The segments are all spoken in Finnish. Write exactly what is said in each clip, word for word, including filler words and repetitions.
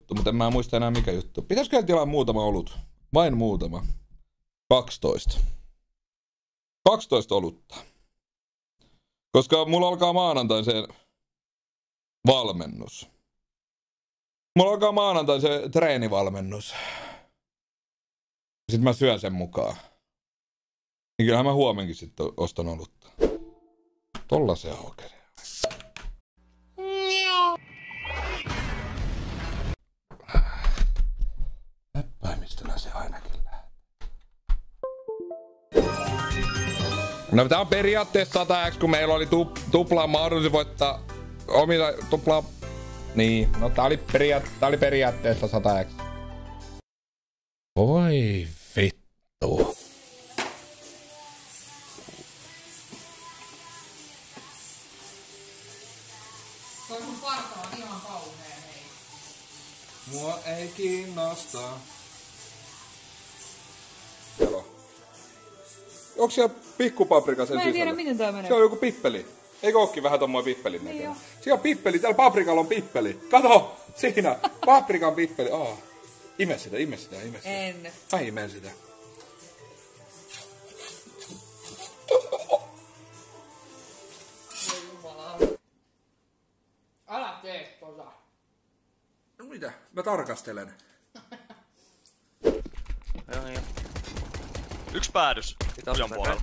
mutta en mä muista enää mikä juttu. Pitäisikö tilaa muutama olut? Vain muutama. kaksitoista. kaksitoista olutta. Koska mulla alkaa maanantain se valmennus. Mulla alkaa maanantain se treenivalmennus. Sitten mä syön sen mukaan. Niin kyllähän mä huomenkin sitten ostan olutta. Tolla se aukeaa. Näppäimistöllä se ainakin lähtee. No tää on periaatteessa sata x, kun meillä oli tu tuplaa mahdollisuus voittaa omilla tuplaa. Niin, no tää oli, periaat tää oli periaatteessa sata x. Oi vittu. Toi mun parta on ihan kauhea, hei. Mua ei kiinnosta. Jalo. Onks siellä pikkupaprika sen Mä en sisällä? tiedä miten tää menee. Se on joku pippeli. Eikö ookin vähän tommoinen pippelin Niin näköinen? Siellä on pippeli, täällä paprikalla on pippeli. Kato! Siinä! Paprikan pippeli. Aa. Ime sitä, ime sitä, ime sitä. En. Mä imen sitä. Älä tee tota. No mitä? Mä tarkastelen. Joo, joo. Yksi päädys. Kujan puolella.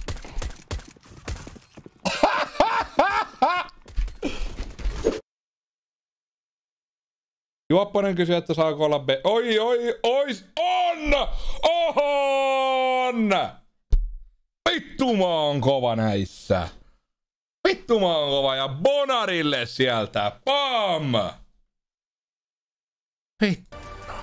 Juopponen kysyy, että saako olla B. Oi, oi, ois, on! On! Vittu mä oon kova näissä. Vittu mä oon kova ja Bonarille sieltä. Pam! Vittu.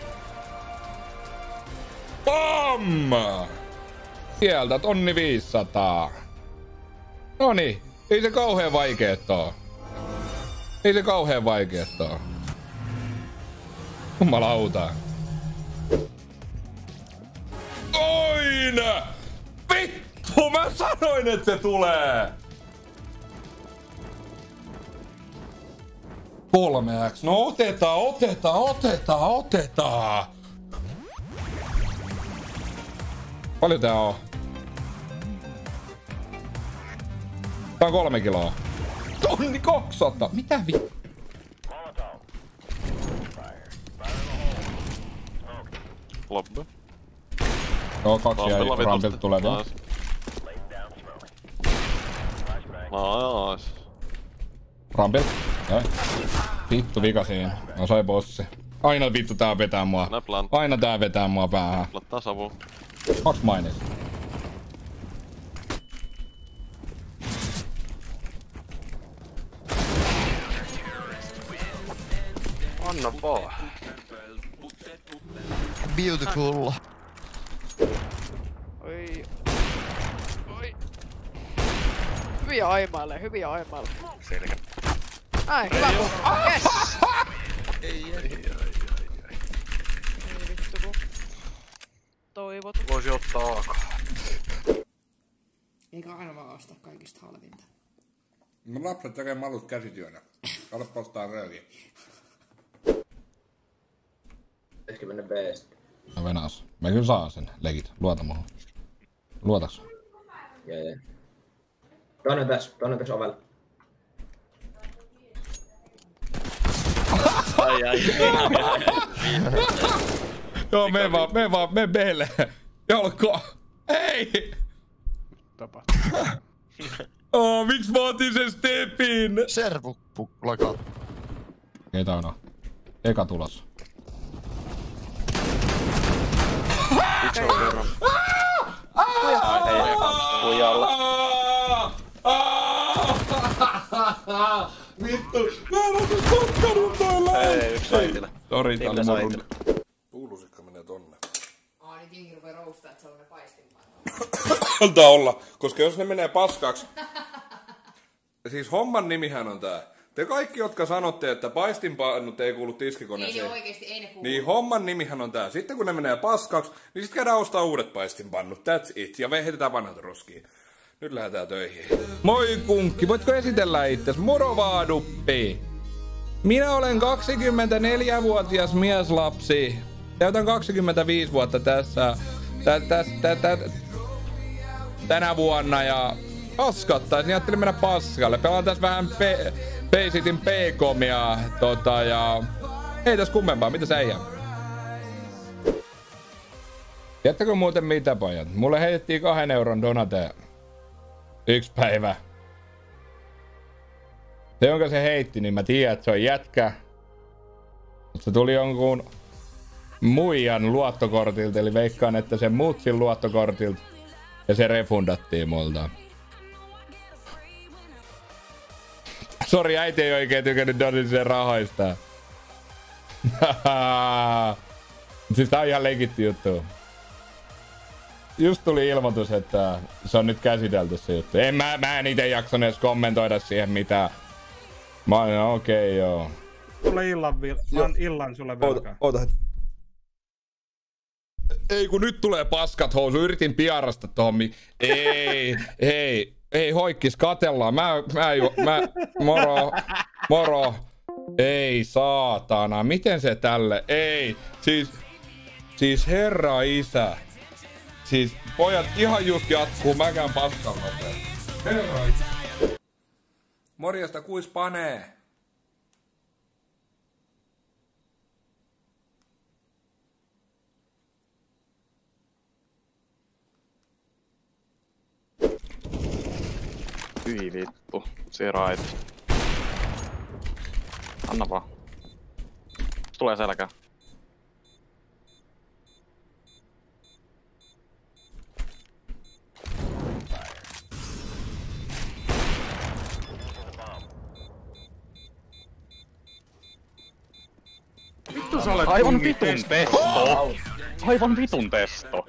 Pam! Sieltä tonni viisisataa. Noniin, ei se kauheen vaikeet oo. Ei se kauheen vaikeet oo. Jumalauta. Oin! Vittu, mä sanoin, että se tulee! kolme x. No otetaan, otetaan, otetaan, otetaan. Paljon tää on? Tää on kolme kiloa. Tonni kaksisataa. Mitä vi... Loppu. Joo, kaksi jäi. Rampilta tulee vielä. Nice. Rampilta. Joo. Vittu vika siinä. No sai bossi. Aina vittu tää vetää mua. Aina tää vetää mua päähän. Lattaa savu. Kaks mainis. Anna vaan. Beautiful. Oi. Oi. Hyviä aimaille, hyviä aimaille. Selkä. Ai, hyvä kun. Yes! Ei, ei, ei, ei vittu kun. Toivot. Voisi ottaa A K. Eikä aina vaan ostaa kaikista halvinta. Mä lapset tekee malut käsityönä. Kato postaa röökiä. Pitäisikö mennä B:stä? No venas. Mä kyllä saan sen. Legit. Luota muhun. Luotaks? Jee jee. Toinen tässä, toinen tässä ovella. Ai ai. Joo, me vaan, me vaan, me B:lle. Jolko. Ei! Tapahtuu. Oh, miksi mä otin sen stepin? Servu lakaa. Keitä on? Eka tulos. Yksi on kerran. Ai ei eka. Kujalla. Vittu, mä en oo tutkanut noilla. Ei, yksi saitilla. Sori, tää oli mun run. Puulusikka menee tonne. Aa, niin Kingi rupee roustaa, että se on ne paistinpaino. Antaa olla, koska jos ne menee paskaksi. Siis homman nimihän on tää. Te kaikki, jotka sanotte, että paistinpannut ei kuulu tiskikoneeseen. Ei ne oikeesti, ei ne kuulu. Niin homman nimihän on tää. Sitten kun ne menee paskaksi, niin sit käydään ostaa uudet paistinpannut. That's it. Ja heitetään vanhat roskiin. Nyt lähdetään töihin. Moi kunkki, voitko esitellä itses? Moro vaan duppi. Minä olen kaksikymmentäneljävuotias mieslapsi. Täytän kaksikymmentäviisi vuotta tässä. Tä, tä, tä, tä, tänä vuonna ja paskattais, niin ajattelin mennä paskalle. Pelaan tässä vähän pe Paysitin P-komia tota ja ei tässä kummempaa, mitä sä jää? Jättäkö muuten mitä pojat? Mulle heitettiin kahden euron donate yksi päivä. Se jonka se heitti, niin mä tiedän, että se on jätkä. Mutta se tuli jonkun muijan luottokortilta, eli veikkaan, että se mutsin luottokortilta ja se refundattiin multa. Sori, äiti ei oikein tykännyt Donisen rahoista. Siis tää on ihan legitti juttu. Just tuli ilmoitus, että se on nyt käsitelty se juttu. En mä, mä en ite jaksanut edes kommentoida siihen mitään. Mä olin, okei, okay, joo. Sulle illan, vil- illan sulle velkaa. Oota, oota. Ei kun nyt tulee paskat housu, yritin piarasta tohon mi... Ei, ei, ei hoikkis, katellaan. Mä, mä, ju, mä, moro, moro. Ei saatana, miten se tälle? Ei, siis, siis herra isä. Siis pojat ihan just jatkuu, mä käyn paskalla. Herra isä. Morjesta, kuis panee? Hyi vittu, se rait. Anna vaan. Tulee selkä. Vittu sä olet Aivan kungi vitun testo. testo! Aivan vitun testo!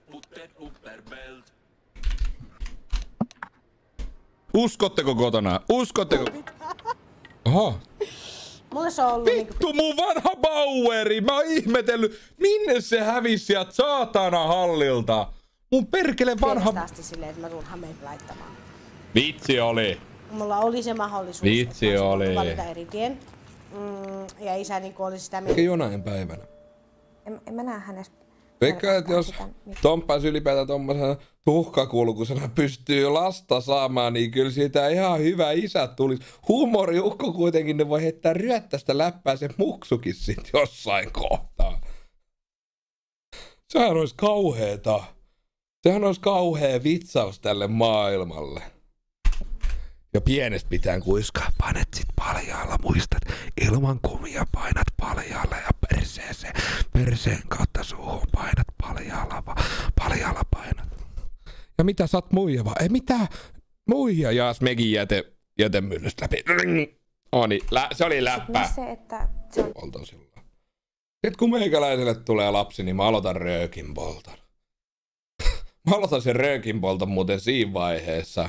Uskotteko kotona? Uskotteko? Oho. Mulle se on ollut Vittu mun vanha Baueri! Mä oon ihmetellyt, minne se hävisi sieltä saatana hallilta. Mun perkele vanha... pienestä asti silleen, että mä tuun Hameet laittamaan. Vitsi oli. Mulla oli se mahdollisuus, Vitsi että mä oli. olisin valita eri tien. Mm, ja isä niin oli sitä mieltä. Eikä jonain päivänä. En, en mä näe hänestä. Veikkaan, että jos Tomppas ylipäätään tommosena tuhkakulkusena pystyy lasta saamaan, niin kyllä siitä ihan hyvä isä tulisi. Huumoriukko kuitenkin, ne voi heittää ryöttästä läppää se muksukin sit jossain kohtaa. Sehän olisi kauheeta. Sehän olisi kauhea vitsaus tälle maailmalle. Ja pienestä pitään kuiskaa, panet sit paljaalla, muistat, ilman kumia painat paljaalla ja perseeseen, perseen kautta suuhun painat paljaalla, va, paljaalla painat. Ja mitä sä oot muija vaan? Ei mitä? Muija jaas mekin jäte, jätemyllystä läpi. Oni, lä, se oli läppä. Se, että se on... Polton silloin. Sitten kun meikäläiselle tulee lapsi, niin mä aloitan röökin polton. Mä aloitan sen röökin polton muuten siinä vaiheessa.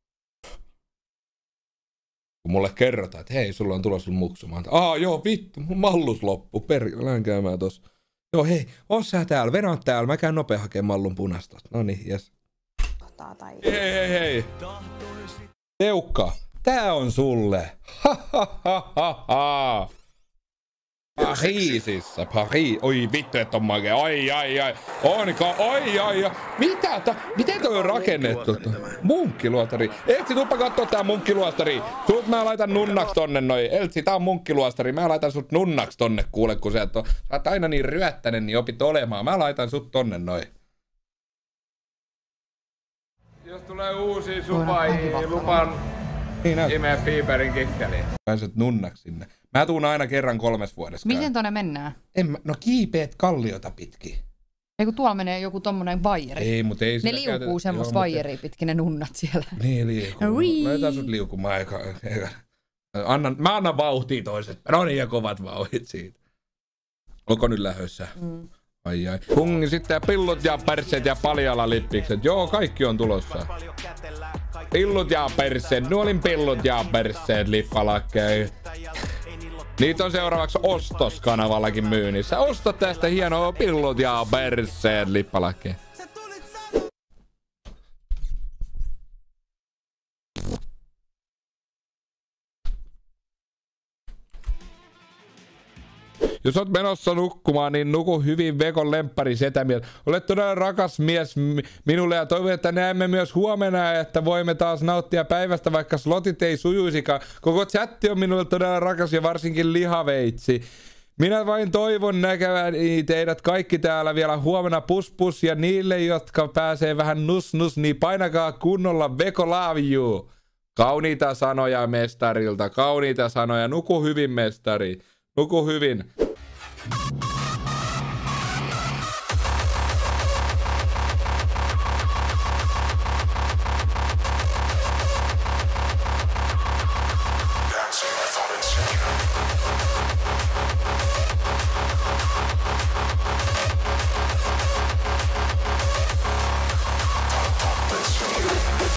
Kun mulle kerrotaan, että hei, sulla on tulossa sun muksu. Mä oon, aa joo, vittu, mun mallus loppu. Perkele, lähden käymään tossa. Joo, hei, oot sä täällä, venä täällä. Mä käyn nopea hakemaan mallun punasta. Noniin, jes. Hei, hei, hei. Teukka, tää on sulle. Ha, ha, ha, ha, ha. Pariisissa, Pariis. Oi vittu, et on makea. Ai, ai, ai. Onko? Ai, ai, ai. Mitä? Ta, miten toi on rakennettu? Munkkiluostari. Eltsi, tuppa kattoo tää munkkiluostari. Sut mä laitan nunnaks tonne noin. Eltsi, tää on munkkiluostari. Mä laitan sut nunnaks tonne, kuule, kun sä, on, sä oot aina niin ryöttänen, niin opit olemaan. Mä laitan sut tonne noin. Jos tulee uusia supa, lupaan imee Fiiberin kikkeliin. Pääset nunnaks sinne. Mä tuun aina kerran kolmes vuodessa. Miten tonne mennään? En mä, no kiipeet kalliota pitkin. Ei kun tuolla menee joku tommonen vaijeri. Ei, mut ei ne liukuu käytetä, semmoista vaijeria pitkin ne nunnat siellä. Niin liukuu. Laitaan sut liukumaan eka. eka. Annan, mä annan vauhtia toiset. No niin, ja kovat vauhit siitä. Onko nyt lähössä? Mm. Ai ai. Kungi sitten pillut ja perseet ja paljalla lippikset. Joo, kaikki on tulossa. Pillut ja perseet. Nuolin pillut ja perseet lippalakkeen. Niitä on seuraavaksi ostoskanavallakin myynnissä. Osta tästä hienoa pillut ja perseet lippalakkeen. Jos oot menossa nukkumaan, niin nuku hyvin Vekon lemppari setämies. Olet todella rakas mies minulle ja toivon, että näemme myös huomenna, että voimme taas nauttia päivästä, vaikka slotit ei sujuisikaan. Koko chatti on minulle todella rakas ja varsinkin lihaveitsi. Minä vain toivon näkeväni teidät kaikki täällä vielä huomenna pus pus ja niille, jotka pääsee vähän nus nus, niin painakaa kunnolla Veko love you. Kauniita sanoja mestarilta, kauniita sanoja. Nuku hyvin, mestari. Nuku hyvin.